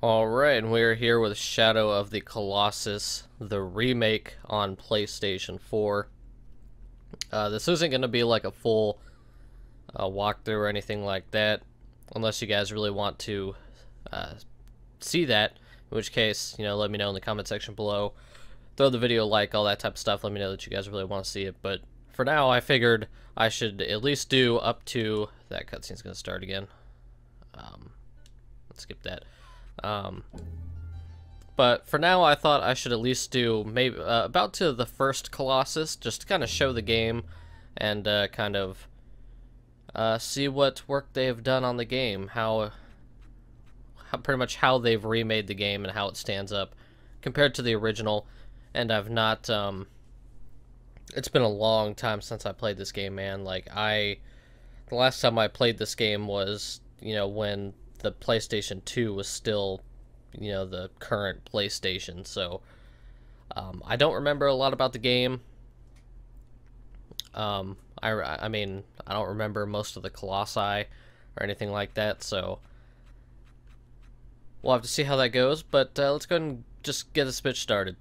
Alright, and we're here with Shadow of the Colossus, the remake on PlayStation 4. This isn't going to be like a full walkthrough or anything like that, unless you guys really want to uh, see that, in which case, let me know in the comment section below. Throw the video a like, all that type of stuff, let me know that you guys really want to see it, but for now, I figured I should at least do up to... That cutscene's going to start again. Let's skip that. But for now, I thought I should at least do maybe about to the first Colossus, just to kind of show the game and kind of see what work they have done on the game, how pretty much how they've remade the game and how it stands up compared to the original. And I've not. It's been a long time since I played this game, man. The last time I played this game was when the PlayStation 2 was still the current PlayStation, so I don't remember a lot about the game. I mean, I don't remember most of the Colossi or anything like that, so we'll have to see how that goes, but let's go ahead and just get this bitch started.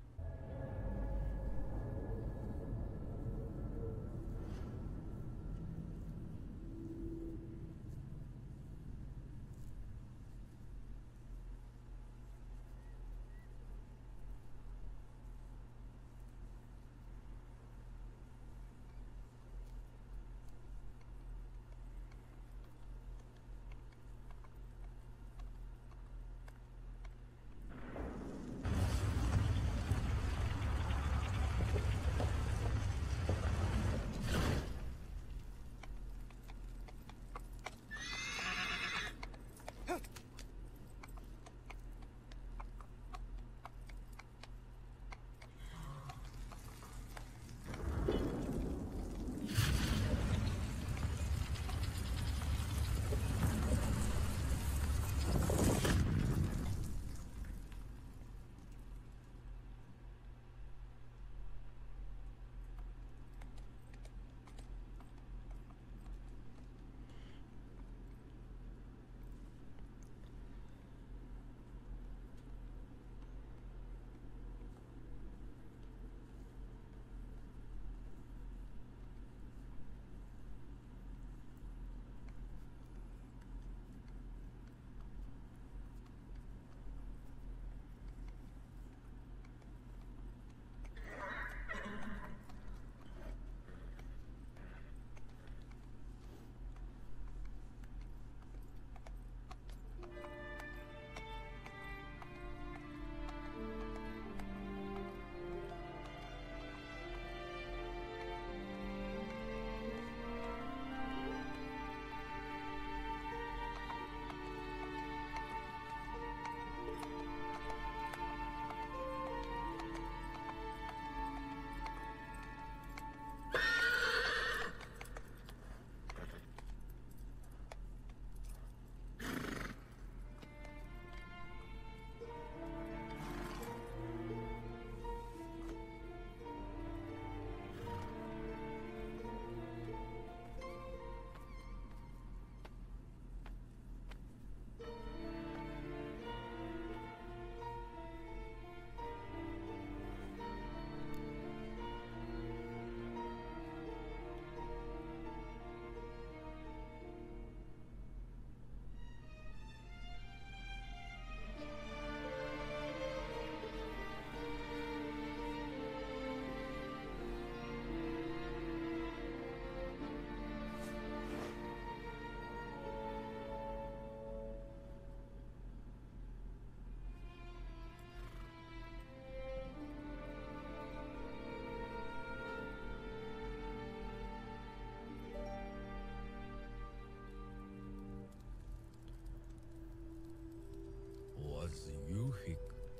Yuhik,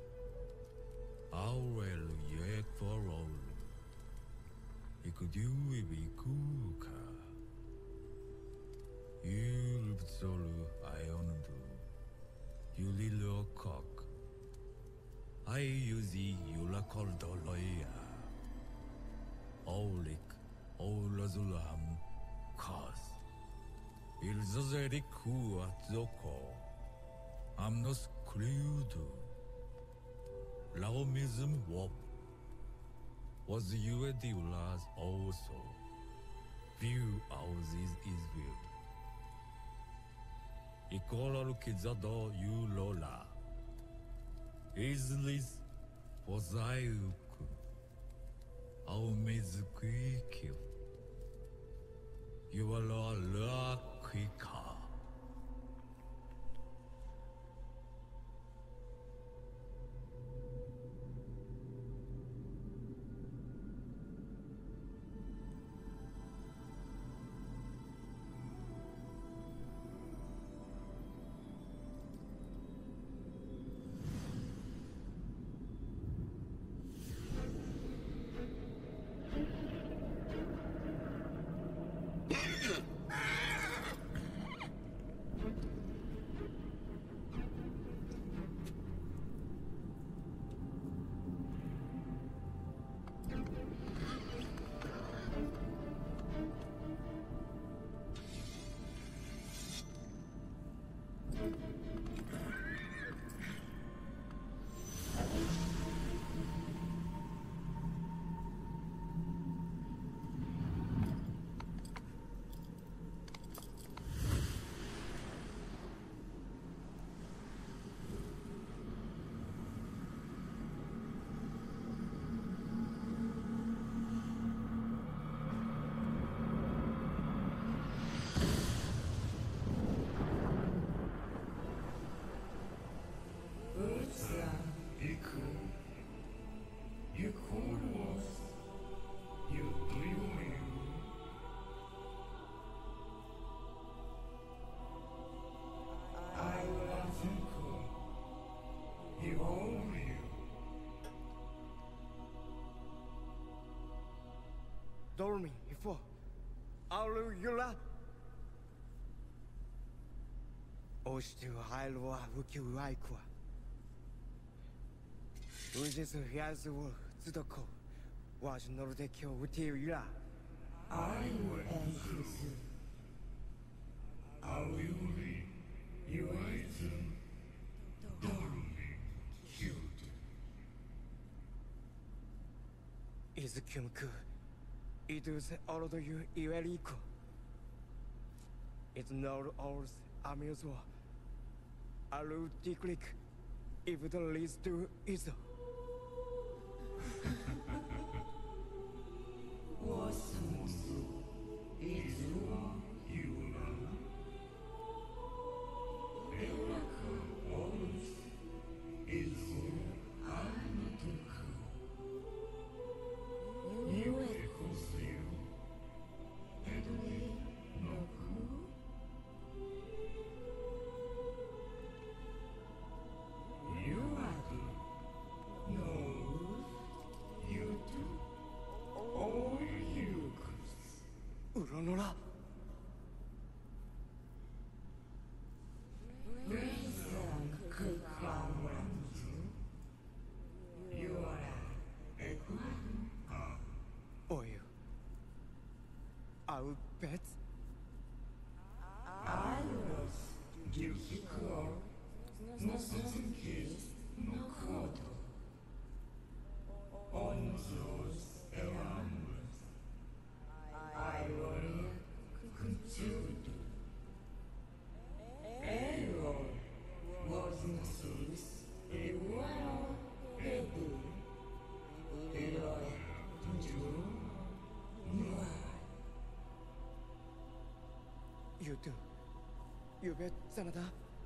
Aurel Yek for all. Ikudu Ibikuka. Yulbsolu Iondu. Yulilo Cock. I use Yulakol Doloya. Aulik, Olazulam, Cos. Ilzozeriku Atzoko. I'm not screwed. Laomism warp. Was you a dealers also? View houses is will. Equal kizado you lola. Islis pozaiuku. Aumez quick. You are la quicker. Dorming before. Alu Yula. Ostu Hailwa Wuki Waikwa. Uses of Yazu Zudoko. Was Nordekyo Wuti Yula. I will end this. I will be you item. Dorming killed. Is Kyunku. It is all of you Iweriko. It's not all amusement. Alu Tiklik. If it leads to Izo. Was is you is Uronora. Oil. Our pets. I was Yukiko. No certain case, no code. On those around. I will continue. Error was not serious. It was heavy. It was You do. You bet Sanada.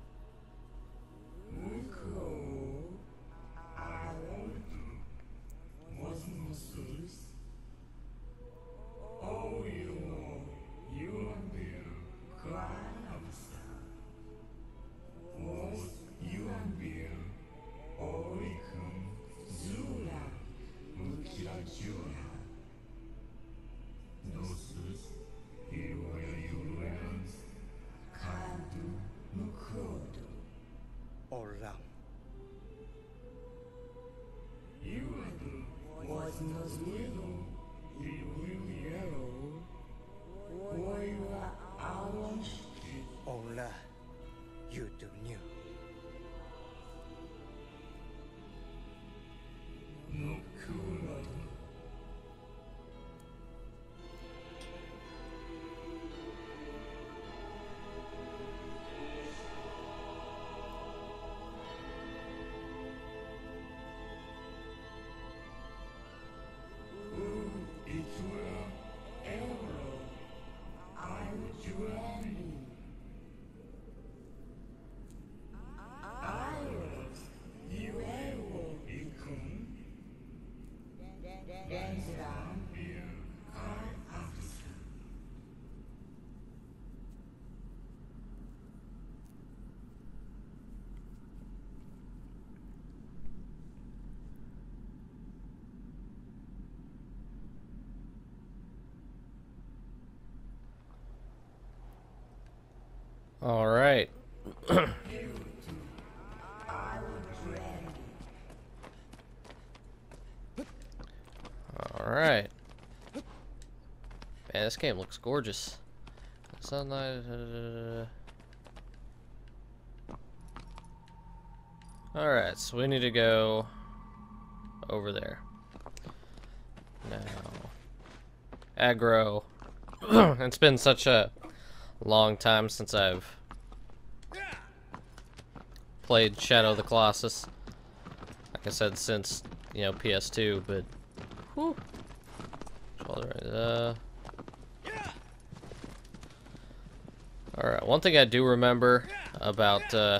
I was not serious. Oh, you and Bill cry was you and Bill Oricum Zula Mukira Jura. Nosus, here where you lands, Kandu Mukodo. Oram. You was not little, you will yellow. Boy, I want Ola. You do new. no cooler. It's wherever I would journey. Iueo incum Densram ir kai after. All right. All right. Man, this game looks gorgeous. Sunlight. All right, so we need to go over there now. Aggro. It's been such a long time since I've played Shadow of the Colossus. Like I said, since, you know, PS2, but whew. Alright, one thing I do remember about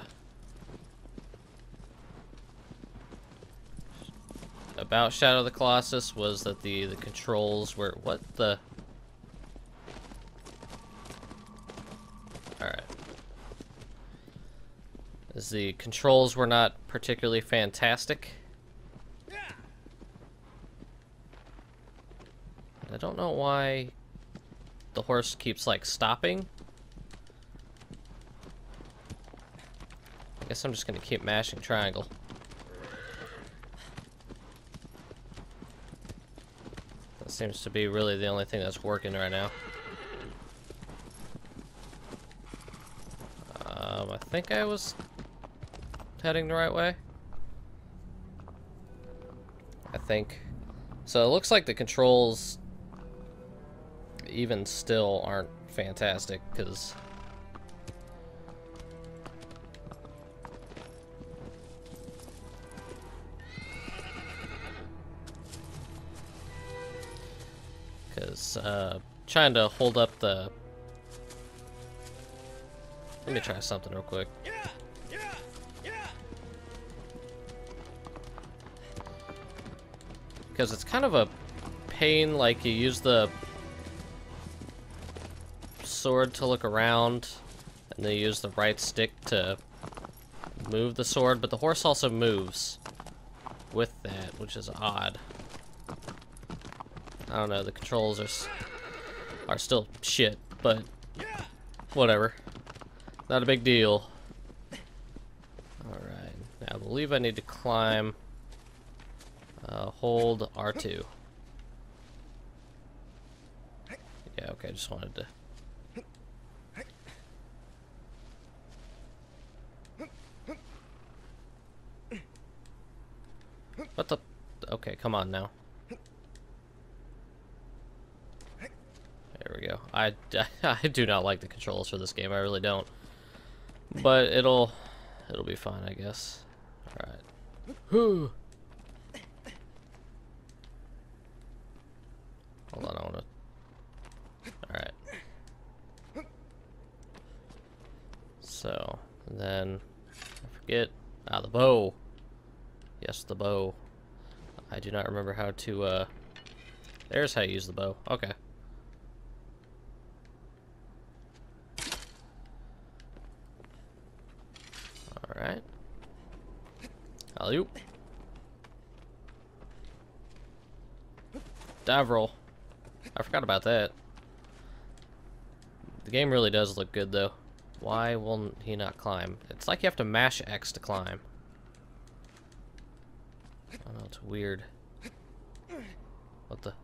Shadow of the Colossus was that the controls were what the. Alright. As the controls were not particularly fantastic. I don't know why the horse keeps like stopping. I guess I'm just gonna keep mashing triangle. That seems to be really the only thing that's working right now. I think I was heading the right way. I think. So it looks like the controls even still aren't fantastic, because trying to hold up the. Let me try something real quick. Because it's kind of a pain, like you use the sword to look around, and then you use the right stick to move the sword, but the horse also moves with that, which is odd. I don't know, the controls are still shit, but whatever. Not a big deal. Alright, now I believe I need to climb. Hold R2. Yeah, okay, just wanted to. What the? Okay, come on now. There we go. I do not like the controls for this game. I really don't. But it'll be fine, I guess. All right. Whew. Hold on, I wanna. All right. So, and then I forget. The bow. Yes, the bow. I do not remember how to. There's how you use the bow. Okay. Alright. Alley-oop. Dive roll. I forgot about that. The game really does look good, though. Why will he not climb? It's like you have to mash X to climb. I don't know, it's weird. What the?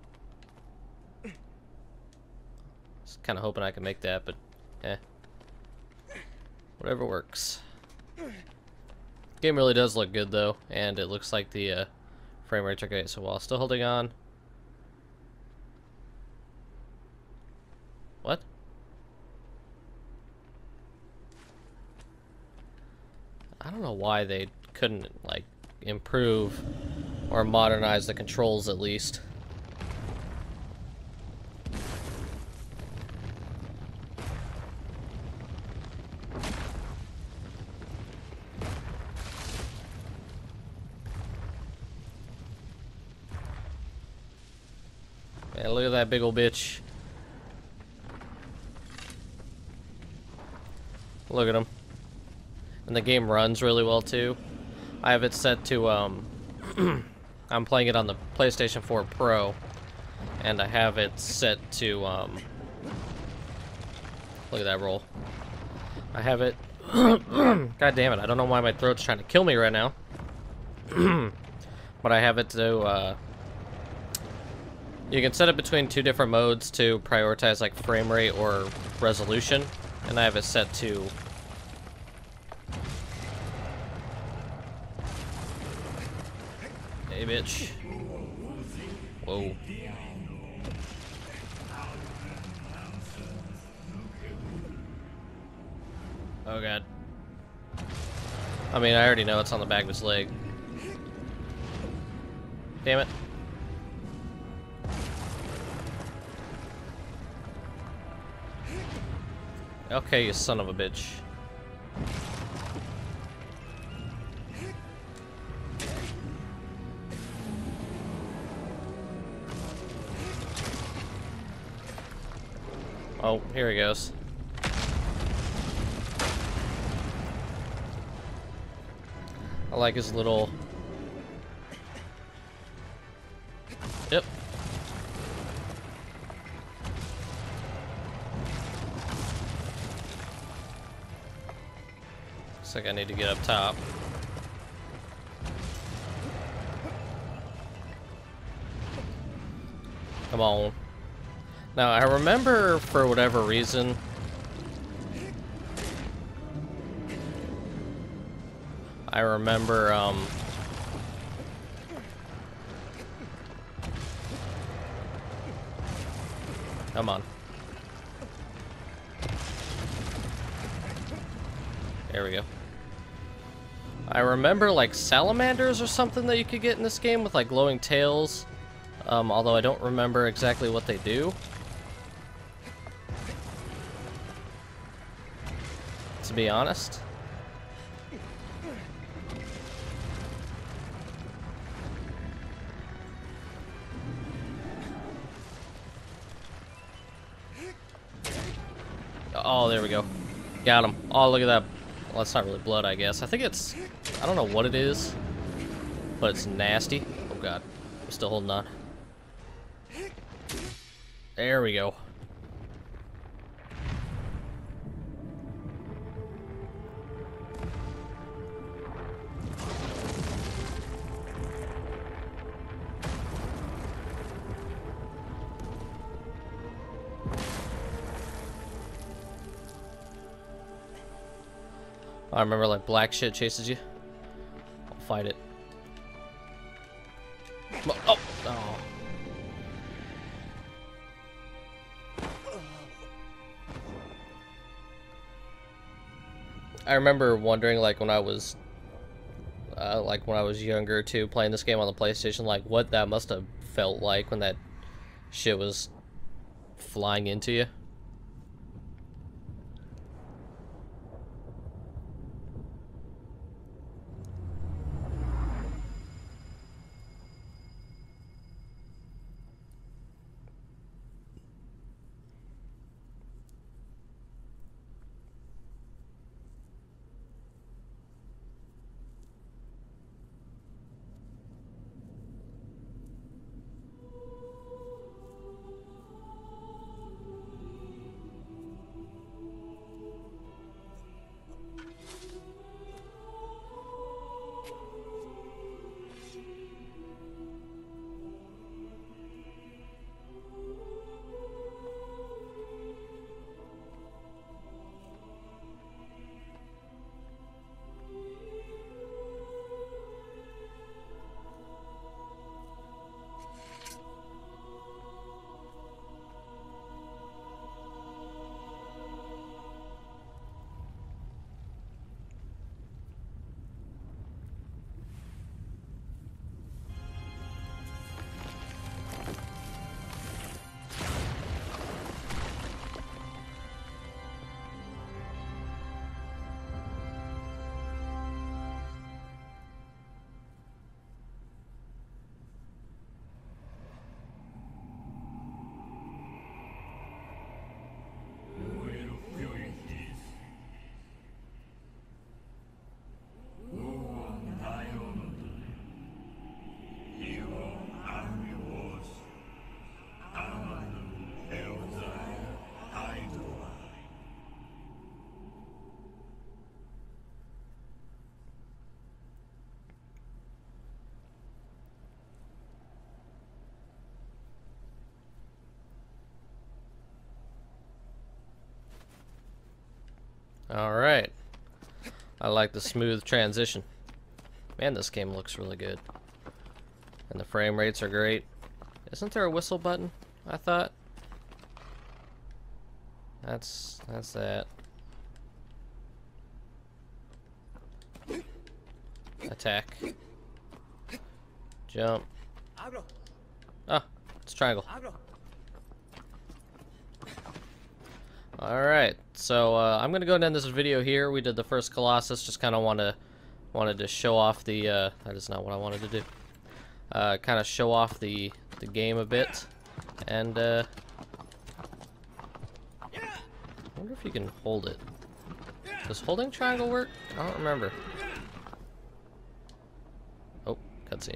Just kind of hoping I can make that, but eh. Whatever works. Game really does look good though, and it looks like the Frame rate took 8, so while still holding on. What? I don't know why they couldn't, like, improve or modernize the controls at least. Man, look at that big ol' bitch. Look at him. And the game runs really well too. I have it set to I'm playing it on the PlayStation 4 Pro, and I have it set to look at that roll. I have it God damn it, I don't know why my throat's trying to kill me right now. But I have it to you can set it between 2 different modes to prioritize like frame rate or resolution, and I have it set to hey bitch. Whoa. Oh god. I mean, I already know it's on the back of his leg. Damn it. Okay, you son of a bitch. Oh, here he goes. I like his little... Yep. Looks like I need to get up top. Come on. Now, I remember, for whatever reason, come on. There we go. I remember, like, salamanders or something that you could get in this game with, like, glowing tails. Although I don't remember exactly what they do. To be honest. Oh, there we go. Got him. Oh, look at that. Well, that's not really blood, I guess. I think it's... I don't know what it is, but it's nasty. Oh, God. I'm still holding on. There we go. I remember, like, black shit chases you. I'll fight it. Oh! Oh. I remember wondering, like, when I was younger, too, playing this game on the PlayStation, like, what that must have felt like when that shit was flying into you. Alright. I like the smooth transition. Man, this game looks really good. And the frame rates are great. Isn't there a whistle button? I thought. That's that. Attack. Jump. Abro, Ah, it's triangle. abro. Alright, so I'm gonna go and end this video here. We did the first Colossus, just kinda wanted to show off the that is not what I wanted to do. Kinda show off the game a bit. And I wonder if you can hold it. Does holding triangle work? I don't remember. Oh, cutscene.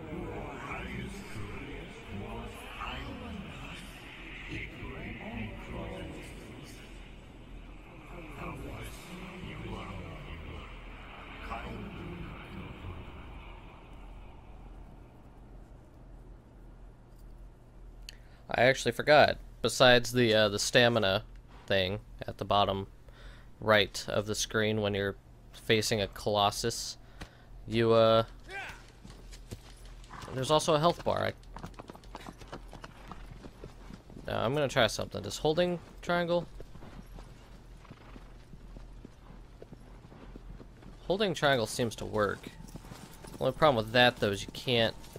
I actually forgot. Besides the stamina thing at the bottom right of the screen when you're facing a Colossus, you there's also a health bar. Now I'm gonna try something. Does holding triangle? Holding triangle seems to work. The only problem with that though is you can't